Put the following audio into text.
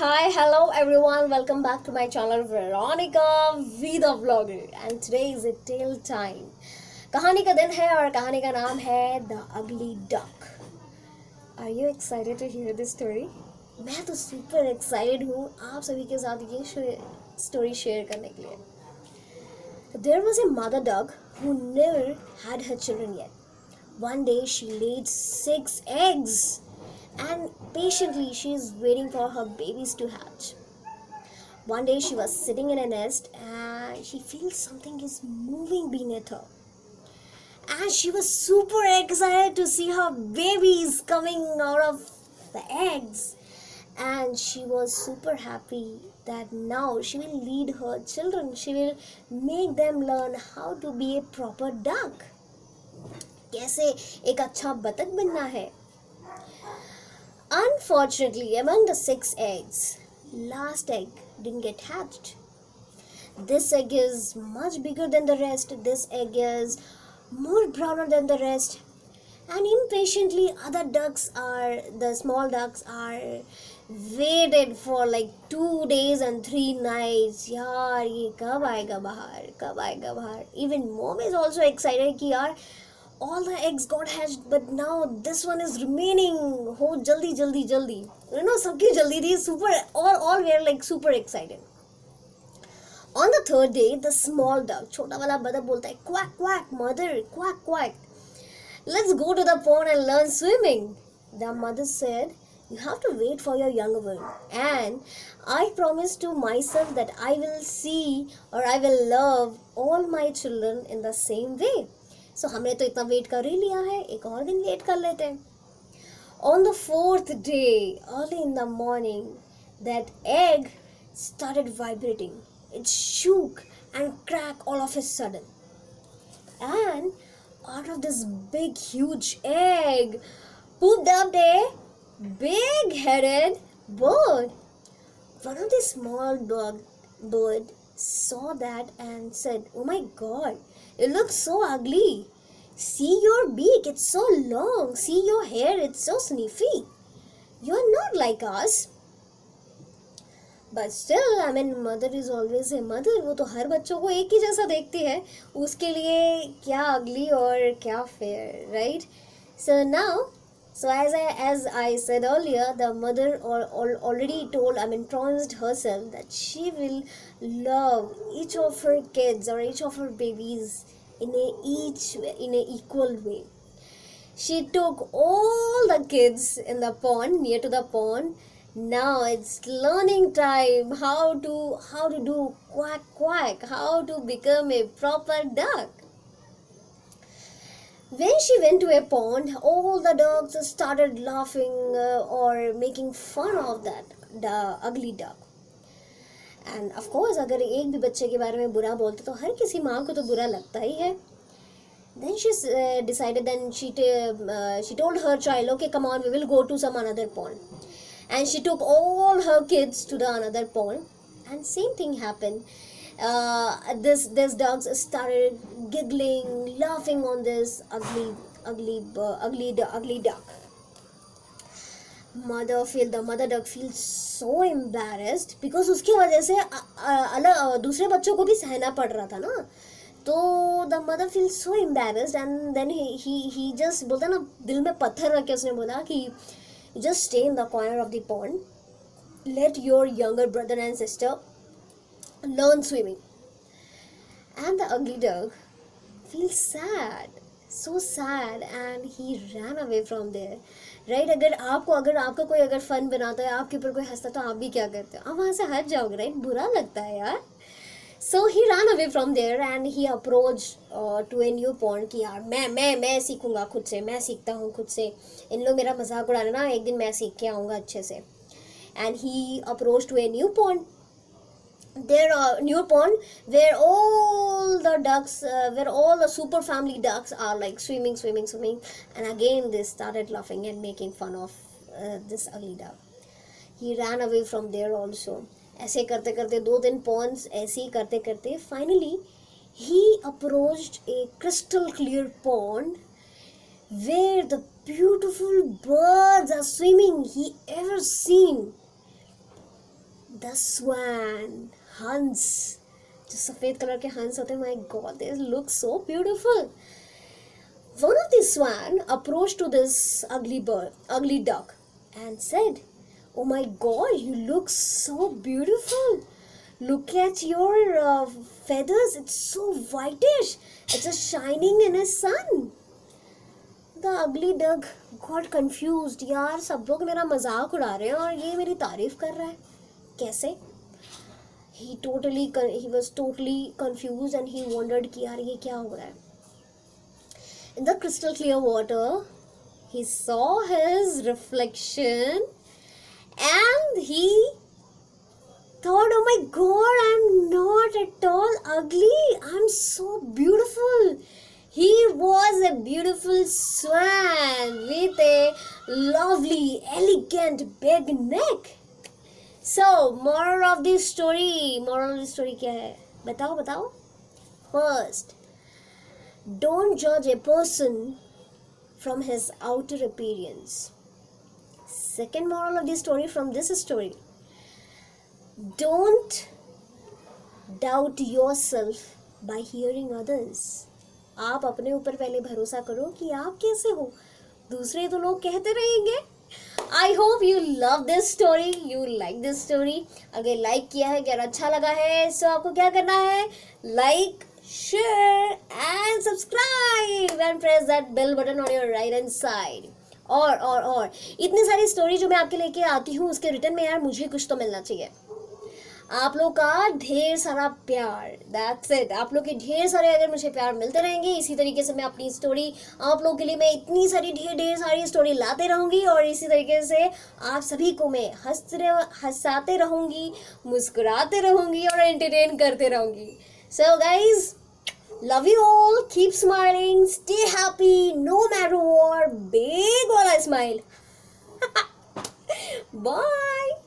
hi, hello everyone. Welcome back to my channel Veronica V the Vlogger and today is a tale time. कहानी का दिन है और कहानी का नाम है The Ugly Duck. Are you excited to hear this story? मैं तो super excited हूँ आप सभी के साथ ये story share करने के लिए. There was a mother duck who never had her children yet. One day she laid 6 eggs. And patiently she is waiting for her babies to hatch. One day she was sitting in a nest and she feels something is moving beneath her. And she was super excited to see her babies coming out of the eggs. And she was super happy that now she will lead her children. She will make them learn how to be a proper duck. कैसे एक अच्छा बतख बनना है. Unfortunately, among the 6 eggs, last egg didn't get hatched. This egg is much bigger than the rest. This egg is more browner than the rest. And impatiently, the small ducks are waited for like 2 days and 3 nights. यार ये कब आएगा बाहर. Even mom is also excited कि यार all the eggs got hatched, but now this one is remaining. हो जल्दी. You know, सबकी जल्दी थी. Super, all were like super excited. On the 3rd day, the small duck, छोटा वाला बतख बोलता है, quack quack, mother, quack. Let's go to the pond and learn swimming. The mother said, you have to wait for your younger one, and I promise to myself that I will see or I will love all my children in the same way. So हमने तो इतना wait कर ही लिया है, एक और दिन wait कर लेते हैं. On the 4th day, early in the morning, that egg started vibrating. It shook and cracked all of a sudden. And out of this big, huge egg, pooped up a big-headed bird. One of the small bird saw that and said, "Oh my God, it looks so ugly. See your beak, it's so long. See your hair, it's so sniffy. You're not like us." But still, I mean, mother is always a mother. वो तो हर बच्चों को एक ही जैसा देखती है. उसके लिए क्या ugly और क्या fair, right? So as I said earlier, the mother already promised herself that she will love each of her kids or each of her babies in a equal way. She took all the kids in the pond, near to the pond. Now it's learning time, how to do quack, how to become a proper duck. When she went to a pond, all the dogs started laughing or making fun of the ugly duck. And of course, अगर एक भी बच्चे के बारे में बुरा बोलते तो हर किसी माँ को तो बुरा लगता ही है. Then she decided. Then she told her child, "Okay, come on, we will go to some another pond." And she took all her kids to the another pond, and same thing happened. This dogs started giggling, laughing on this ugly duck. The mother duck feels so embarrassed because उसकी वजह से दूसरे बच्चों को भी सहना पड़ रहा था ना. तो the mother feels so embarrassed, and then he just बोलता ना, दिल में पत्थर रख के उसने बोला कि just stay in the corner of the pond, let your younger brother and sister learn swimming. And the ugly duck feels sad, so sad, and he ran away from there. Right? अगर आपका कोई अगर fun बनाता है, आपके ऊपर कोई हंसता तो आप भी क्या करते हो? आप वहाँ से हट जाओगे, right? बुरा लगता है यार. So he ran away from there and he approached to a new pond कि यार मैं सीखूंगा खुद से, मैं सीखता हूँ खुद से. इन लोग मेरा मजाक उड़ा रहे ना, एक दिन मैं सीख के आऊँगा अच्छे से. And he approached to a new pond. New pond where all the super family ducks are like swimming, and again they started laughing and making fun of this ugly duck. He ran away from there also. ऐसे करते करते 2-3 ponds ऐसे ही करते करते finally he approached a crystal clear pond where the beautiful birds are swimming he ever seen. The swan, हंस, जो सफेद colour के हंस होते हैं, my god they look so beautiful. One of the swan approached to this ugly duck, and said, "Oh my God, you look so beautiful. Look at your feathers. It's so whitish. It's just shining in the sun." The ugly duck got confused. यार सब लोग मेरा मजाक उड़ा रहे हैं और ये मेरी तारीफ कर रहा है, कैसे? He was totally confused and he wondered कि यार ये क्या हो रहा है. In the crystal clear water, he saw his reflection and he thought, "Oh my God, I'm not at all ugly. I'm so beautiful." He was a beautiful swan with a lovely, elegant, big neck. So, moral of the story क्या है? बताओ. First, don't judge a person from his outer appearance. Second moral of the story from this story, don't doubt yourself by hearing others. आप अपने ऊपर पहले भरोसा करो कि आप कैसे हो, दूसरे तो लोग कहते रहेंगे. I hope you love this story, you like this story. अगर लाइक किया है, अगर अच्छा लगा है, so आपको क्या करना है? Like, share and subscribe and press that bell button on your right hand side. और इतनी सारी स्टोरी जो मैं आपके लेके आती हूँ उसके रिटर्न में यार मुझे कुछ तो मिलना चाहिए. आप लोग का ढेर सारा प्यार, दैट्स इट. आप लोग के ढेर सारे अगर मुझे प्यार मिलते रहेंगे, इसी तरीके से मैं अपनी स्टोरी आप लोग के लिए मैं इतनी सारी ढेर सारी स्टोरी लाते रहूँगी और इसी तरीके से आप सभी को मैं हंसाते रहूँगी, मुस्कुराते रहूँगी और एंटरटेन करते रहूँगी. So guys, love you all, keep smiling, stay happy no matter what. Big wala smile. Bye.